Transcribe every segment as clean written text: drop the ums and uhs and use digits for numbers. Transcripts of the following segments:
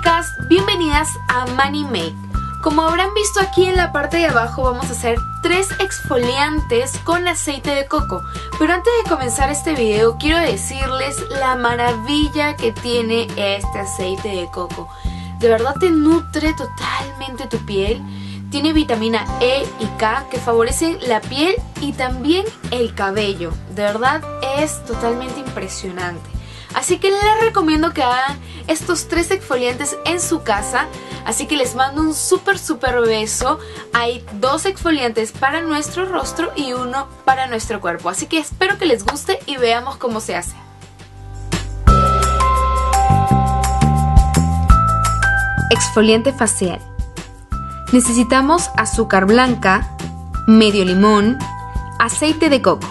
chicas, bienvenidas a Mani Make. Como habrán visto aquí en la parte de abajo vamos a hacer 3 exfoliantes con aceite de coco. Pero antes de comenzar este video quiero decirles la maravilla que tiene este aceite de coco. De verdad te nutre totalmente tu piel. Tiene vitamina E y K que favorecen la piel y también el cabello. De verdad es totalmente impresionante. Así que les recomiendo que hagan estos 3 exfoliantes en su casa. Así que les mando un súper beso. Hay 2 exfoliantes para nuestro rostro y 1 para nuestro cuerpo. Así que espero que les guste y veamos cómo se hace. Exfoliante facial. Necesitamos azúcar blanca, medio limón, aceite de coco.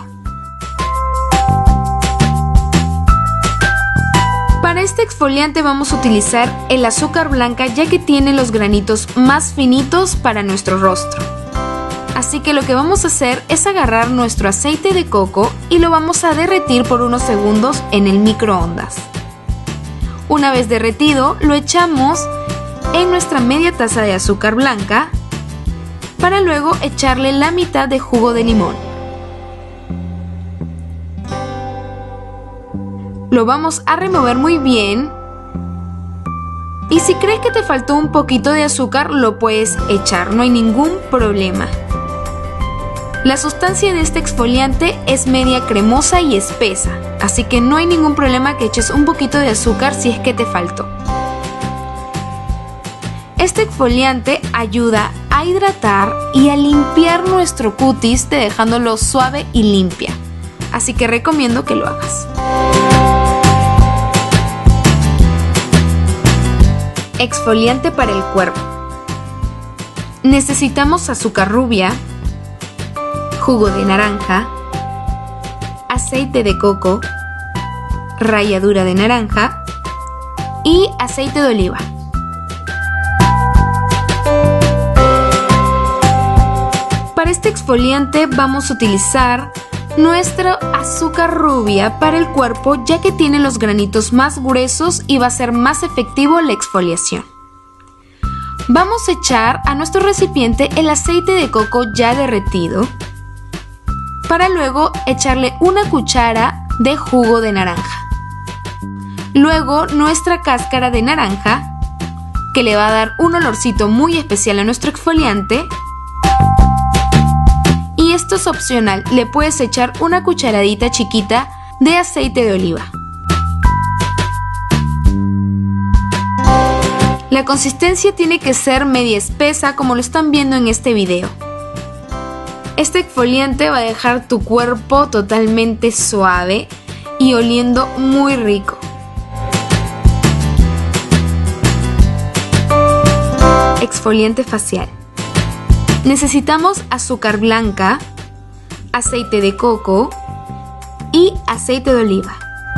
Para este exfoliante vamos a utilizar el azúcar blanca ya que tiene los granitos más finitos para nuestro rostro. Así que lo que vamos a hacer es agarrar nuestro aceite de coco y lo vamos a derretir por unos segundos en el microondas. Una vez derretido, lo echamos en nuestra media taza de azúcar blanca para luego echarle la mitad de jugo de limón. Lo vamos a remover muy bien y si crees que te faltó un poquito de azúcar lo puedes echar, no hay ningún problema. La sustancia de este exfoliante es media cremosa y espesa, así que no hay ningún problema que eches un poquito de azúcar si es que te faltó. Este exfoliante ayuda a hidratar y a limpiar nuestro cutis dejándolo suave y limpia, así que recomiendo que lo hagas. Exfoliante para el cuerpo. Necesitamos azúcar rubia, jugo de naranja, aceite de coco, ralladura de naranja y aceite de oliva. Para este exfoliante vamos a utilizar nuestra azúcar rubia para el cuerpo ya que tiene los granitos más gruesos y va a ser más efectivo la exfoliación. Vamos a echar a nuestro recipiente el aceite de coco ya derretido para luego echarle una cuchara de jugo de naranja. Luego nuestra cáscara de naranja que le va a dar un olorcito muy especial a nuestro exfoliante. Y esto es opcional, le puedes echar una cucharadita chiquita de aceite de oliva. La consistencia tiene que ser media espesa como lo están viendo en este video. Este exfoliante va a dejar tu cuerpo totalmente suave y oliendo muy rico. Exfoliante facial. Necesitamos azúcar blanca, aceite de coco y aceite de oliva.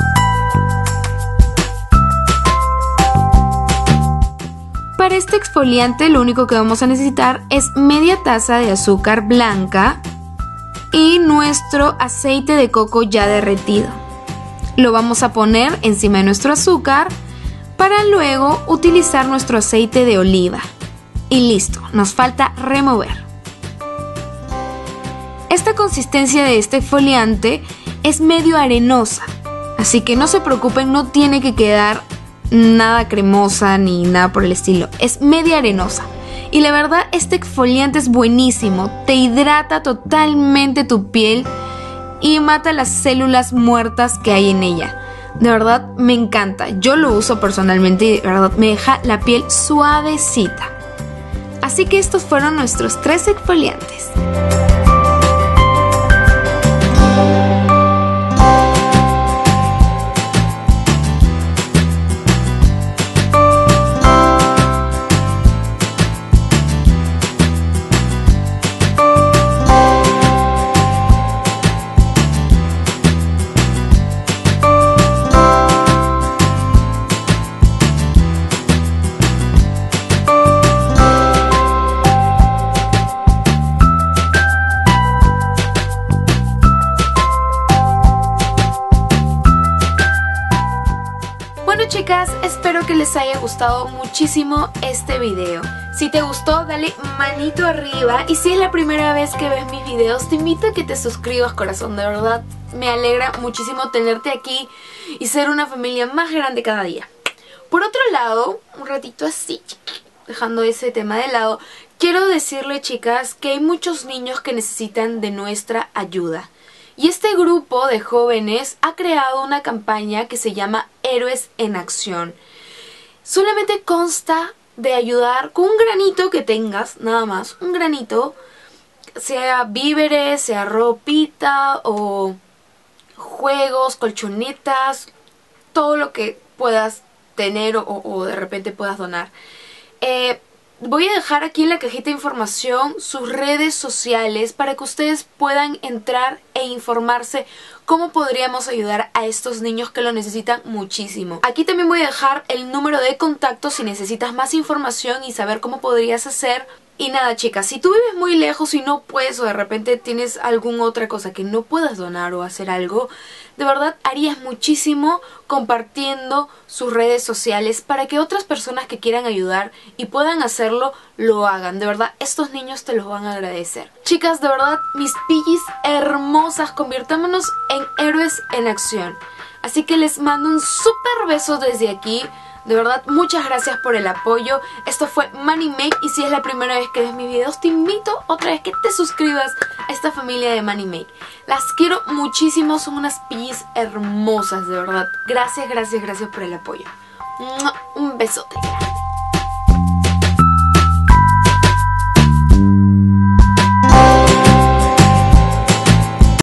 Para este exfoliante lo único que vamos a necesitar es media taza de azúcar blanca y nuestro aceite de coco ya derretido. Lo vamos a poner encima de nuestro azúcar para luego utilizar nuestro aceite de oliva. Y listo, nos falta remover. Esta consistencia de este exfoliante es medio arenosa, así que no se preocupen, no tiene que quedar nada cremosa ni nada por el estilo, es media arenosa. Y la verdad este exfoliante es buenísimo, te hidrata totalmente tu piel y mata las células muertas que hay en ella. De verdad me encanta, yo lo uso personalmente y de verdad me deja la piel suavecita. Así que estos fueron nuestros 3 exfoliantes. chicas, espero que les haya gustado muchísimo este video. Si te gustó, dale manito arriba, y si es la primera vez que ves mis videos, te invito a que te suscribas, corazón. De verdad, me alegra muchísimo tenerte aquí y ser una familia más grande cada día. Por otro lado, un ratito así, dejando ese tema de lado, quiero decirle, chicas, que hay muchos niños que necesitan de nuestra ayuda. Y este grupo de jóvenes ha creado una campaña que se llama Héroes en Acción. Solamente consta de ayudar con un granito que tengas, nada más, un granito, sea víveres, sea ropita o juegos, colchonetas, todo lo que puedas tener o de repente puedas donar. Voy a dejar aquí en la cajita de información sus redes sociales para que ustedes puedan entrar e informarse cómo podríamos ayudar a estos niños que lo necesitan muchísimo. Aquí también voy a dejar el número de contacto si necesitas más información y saber cómo podrías hacer. Y nada, chicas, si tú vives muy lejos y no puedes, o de repente tienes alguna otra cosa que no puedas donar o hacer algo, de verdad harías muchísimo compartiendo sus redes sociales para que otras personas que quieran ayudar y puedan hacerlo, lo hagan. De verdad, estos niños te los van a agradecer. Chicas, de verdad, mis pillis hermosas, convirtámonos en héroes en acción. Así que les mando un súper beso desde aquí. De verdad, muchas gracias por el apoyo. Esto fue Money Make, y si es la primera vez que ves mis videos, te invito otra vez que te suscribas a esta familia de Money Make. Las quiero muchísimo, son unas pillis hermosas, de verdad. Gracias, gracias, gracias por el apoyo. Un besote.